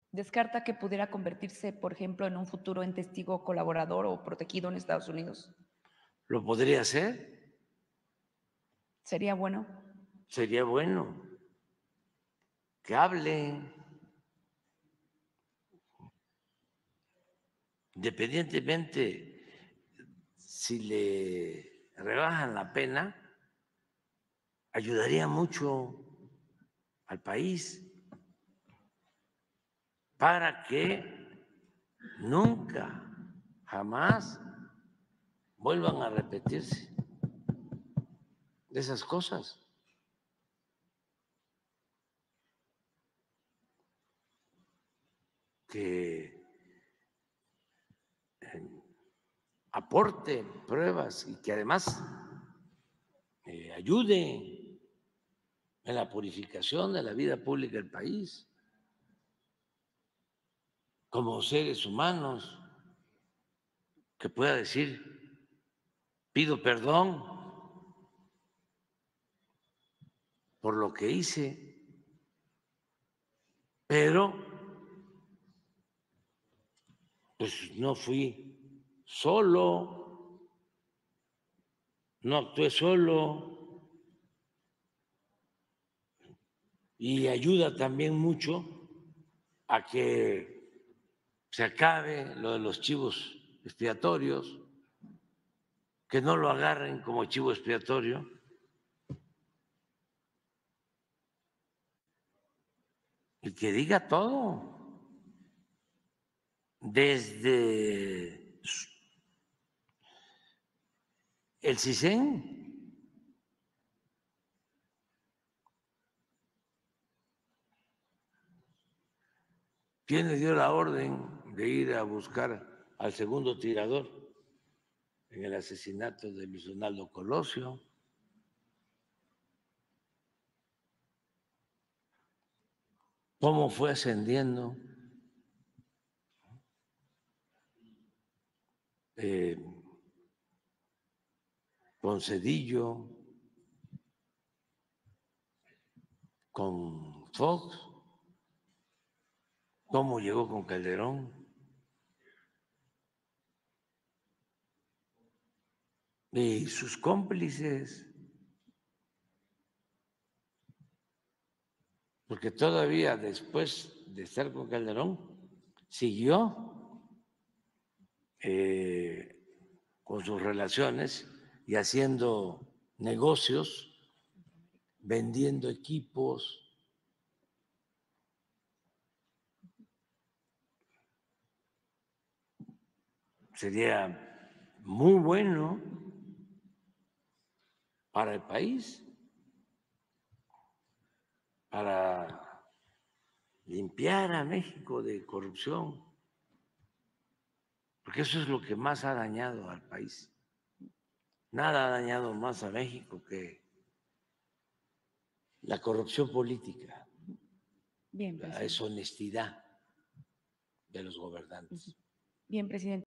¿Descarta que pudiera convertirse, por ejemplo, en un futuro en testigo colaborador o protegido en Estados Unidos? ¿Lo podría hacer? ¿Sería bueno? Sería bueno que hable, independientemente si le rebajan la pena, ayudaría mucho al país para que nunca, jamás vuelvan a repetirse esas cosas. Que aporte pruebas y que además ayude en la purificación de la vida pública del país, como seres humanos, que pueda decir, pido perdón por lo que hice, pero pues no fui solo, no actué solo, y ayuda también mucho a que se acabe lo de los chivos expiatorios, que no lo agarren como chivo expiatorio. Y que diga todo, desde el CISEN, ¿quién le dio la orden de ir a buscar al segundo tirador en el asesinato de Luis Donaldo Colosio? ¿Cómo fue ascendiendo con Cedillo, con Fox? ¿Cómo llegó con Calderón? Y sus cómplices, porque todavía después de estar con Calderón, siguió con sus relaciones y haciendo negocios, vendiendo equipos. Sería muy bueno para el país, para limpiar a México de corrupción, porque eso es lo que más ha dañado al país. Nada ha dañado más a México que la corrupción política, Bien, la presidente. deshonestidad de los gobernantes. Bien, presidente.